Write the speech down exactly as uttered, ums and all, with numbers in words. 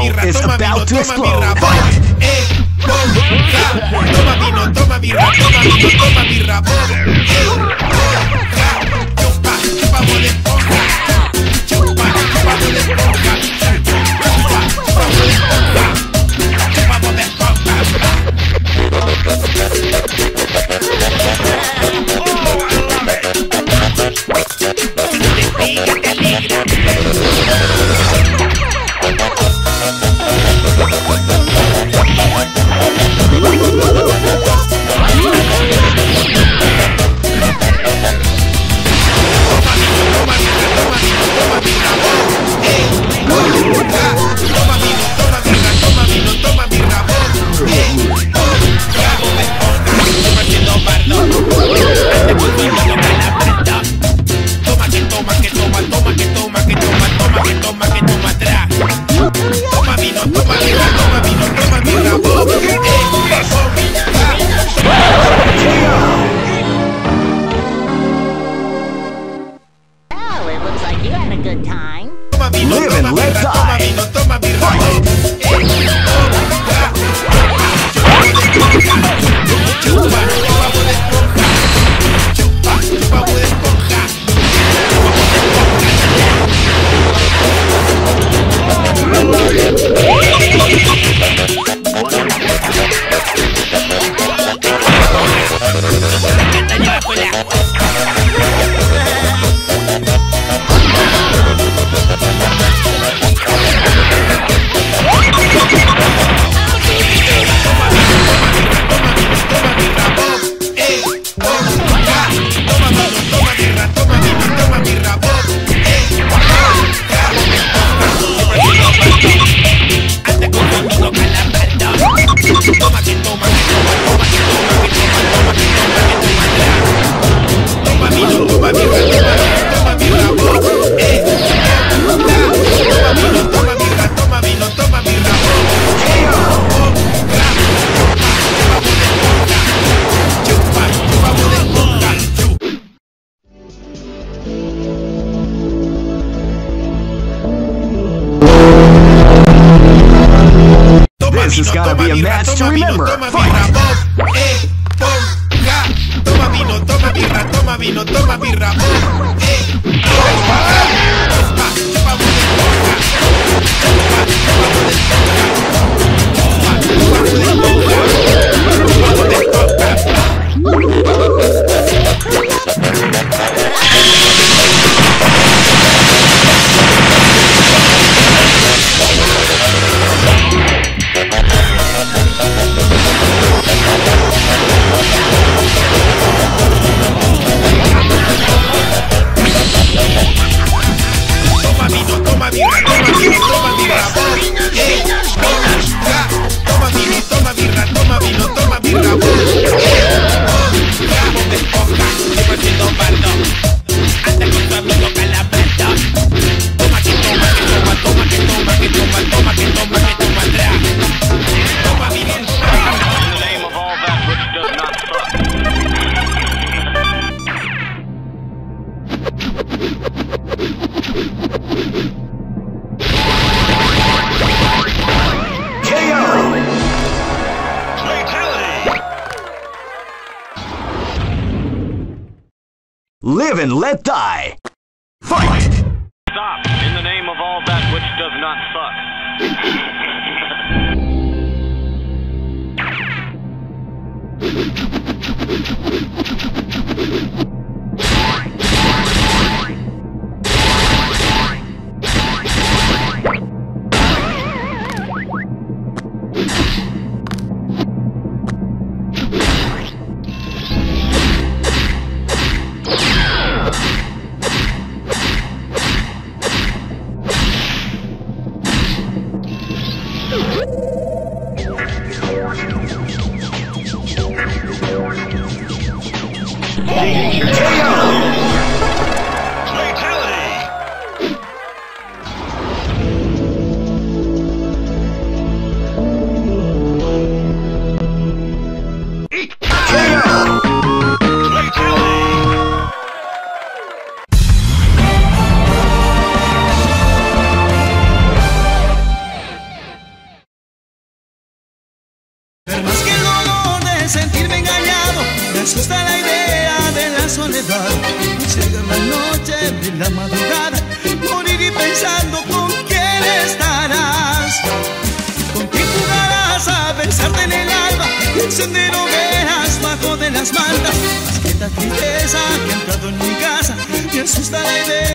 birra, is toma vino, about to toma explode. birra, Fight! eh, bom, ja. Toma vino, toma birra, toma vino, toma birra, bom, eh, bom, ja. Chupa, chupa Bob Esponja. Chupa, chupa Bob Esponja. Chupa, chupa Bob Esponja. Chupa Bob Esponja. Live and let die. This has gotta be a match to remember. Fight! Toma vino, toma birra, toma vino, toma birra, bom, eh, chupa, chupa, chupa Bob Esponja, chupa, chupa Bob Esponja, chupa, chupa Bob Esponja, chupa Bob Esponja. Toma vino, toma birra, toma vino, toma birra, bom, eh, bom, ja. Toma vino, toma birra, toma vino, toma birra, bom, eh, bom, ja. Bob Esponja, siempre siendo bardo, anda con tu amigo Calamardo. Toma que toma, que toma, toma que toma, que toma, toma que toma, que toma atrás. Toma vino, toma birra. In the name of all that which does not suck. K O! Fatality! Live and let die! Fight! Stop! In the name of all that which does not suck. Danger! Más que el dolor de sentirme engañado, me asusta la idea de la soledad. Llega la noche de la madrugada, moriré pensando con quién estarás. Con quién jugarás a besarte en el alba y encender hogueras bajo de las mantas. Más que esta tristeza que ha entrado en mi casa, me asusta la idea.